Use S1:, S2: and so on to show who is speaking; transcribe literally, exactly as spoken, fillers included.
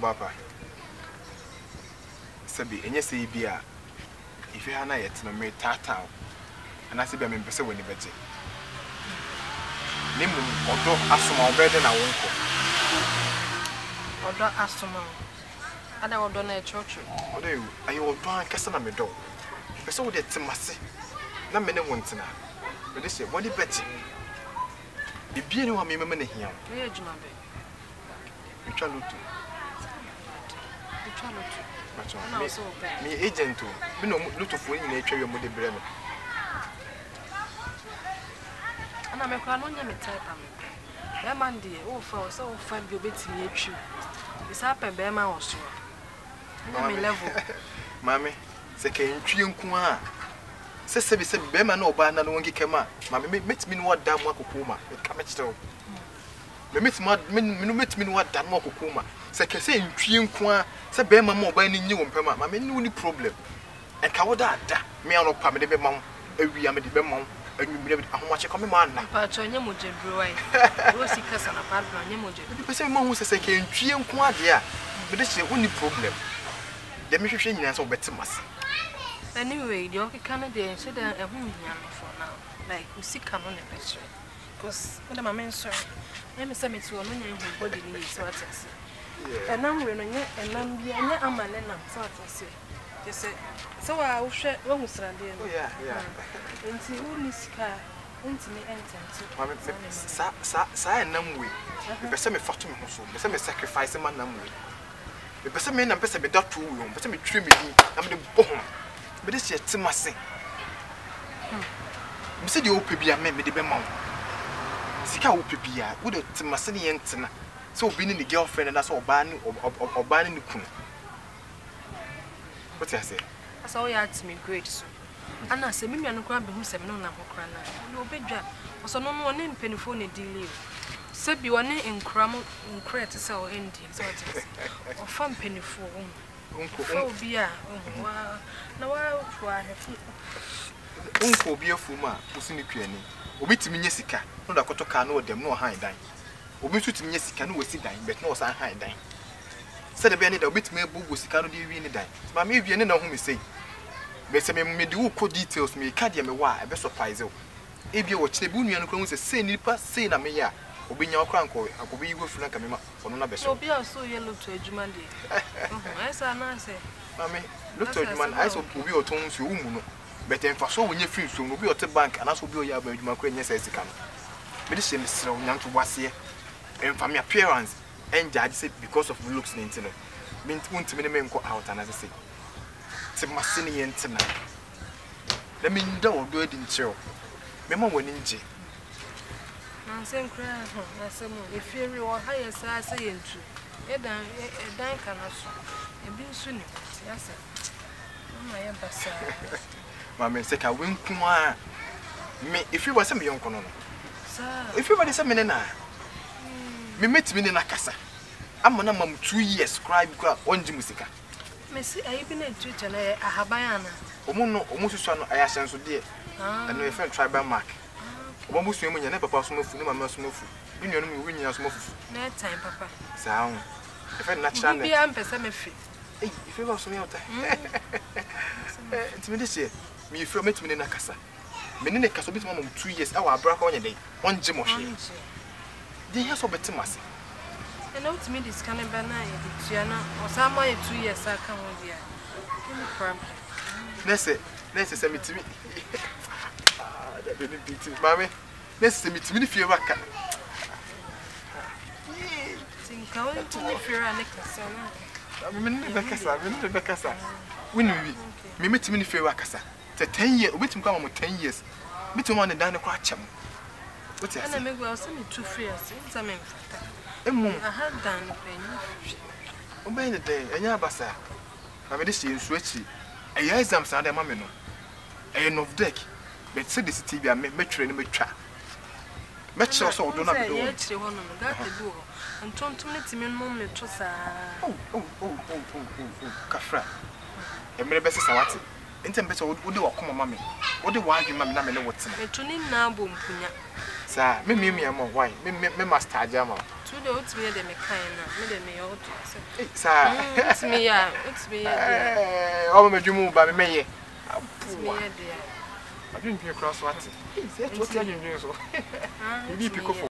S1: Obapa. Sabi, and yes, be a if you are not yet no me tata, and I say, I'm in person when you bet. Name or asoma better than I won't
S2: or don't asoma. And I will donate church.
S1: What do you? Are you all doing Cassana me door? I saw that to Massy. Not many ones now. But this is what you bet. The beer no me money here.
S2: Where do you know?
S1: You try to. You
S2: try to.
S1: Me agent too. We know lot of winning nature your mother brand.
S2: And I'm a crown on your type. That man, dear, oh, for so fine you bet me a true. It's happened, Bema or so. Level.
S1: Mammy, second Trium Kuma. Says Sabi said, Bema no ban and won't come out. Mammy meets me what damn Wakuma. It come at so. Meets me what damn Wakuma. Second saying Trium Kuma. Said Bema more by any new Pema. Mammy, no problem. And Kawada, me on Pammy de Bemon, a Riamedy Bemon. And you believe how much I come in.
S2: But your Yemoje brew, Rosy Cassan apart from Yemoje.
S1: The same one who says I can Trium Kuma, dear. But this is the only problem. The mission is so better.
S2: Anyway, the okay Canadian said a woman for now. Like we see canon in picture. Because when my men sir, let me send it to a man who body needs what I say. And I'm running it, and I'm the I'm a man, so I say. You say, so I will share one with Randy.
S1: Yeah, yeah.
S2: And see who needs car into me enter.
S1: Say, Namwe. The person me fought him also, the same sacrifice a man Namwe. The person men and person be that two room, but me trim me, I'm the bone. But this is Timasi. You said you open be a man with the bemon. Sika open be a good Timasi and Tina. So being the girlfriend and that's all banning or banning the coon. What I say?
S2: I saw you to me great soon. And I said, Mimi and Crab who said no, no, no, big job. Was no one named Pennyphone deal. Said you are in cram in credit so Indian, so or fun penny for Uncle Bia. No, I have
S1: Uncle Bia Fuma, who's in the Piani. Obi to me, Jessica, no, the Cotoca, no, them no high dine. Obi to me, Jessica, no, was dying, but no, I high dine. Said the Benny, the bit me, boo, was cannot be really dying. But maybe you know whom you say. But some me do code details me, Cadia me why, I best surprise you. If you watch the Bunian Crones, say, Nipa, say, na me ya. Obi nya okran ko akobi yigo funa kamema ono na beso
S2: obi aso yellow to adwuma de eh say na say
S1: mami look to adwuma I so obi oton so umu no but en fa so wonye free so obi ote bank ana so obi oya ba adwuma ko enye say sika no me de shame sire onyan to wase en fa me appearance en judge say because of the looks ninti no me ntimi ne me nko out ana say ti masini yentina na me nda odo adi nchiro me ma woni nje I'm saying,
S2: if you are higher, I say, and true. A dime can also be soon. Yes, sir. My embassy.
S1: Mamma, say, I win. Me, if you were some young colonel,
S2: sir,
S1: if you were some men, me met me in a casa. I'm a number two years scribe on Jimusica. Missy, I been in Twitch and I have Bayana. Omono, almost son, I asked so dear. I know a friend tribal mark. What was you when you never pass smoke? No, mamma smoke. You know me when you smoke. No time, Papa. Sound. If I'm not trying to be ample, some fit. If you was me out there, it's me this year. Me, if you met me in a casa. Meaning a casa bit mom two years, our brother on a day, one Jimoshi. They have so better massy. And out to me this kind of banana, or some way two years I come with you. Let's say, let's say, to me. Mammy, let's see me to me if you're back. Think I want to live here and I'm in the Becassa, I'm in the Becassa. When we meet me if you're Wakasa, the ten years, which will come with ten years. Me to one and down the crutch. What's that? I may well send me two free as I mean. I had done the penny. Obey the day, and Yabasa. I made this year switchy. A year exam Sunday, Mamma. A end of deck. But said this T V I met train me trap. Match also do not do it. And Tom to let him in moment to say, oh, oh, oh, oh, oh, oh, Cafra. A mere best salati. Intim better would do a come, mammy. What do why you, mamma, know what's in it? To name now, boom, Sir, me, me, me, I'm a wine, me, me, master, Jama.
S2: to the oats me the mechanic, me the me old.
S1: Sir,
S2: it's me, yeah, it's me.
S1: Oh, my Jumu, by me.
S2: It's me, dear.
S1: I didn't be across what. What are you doing? So, you be pick up.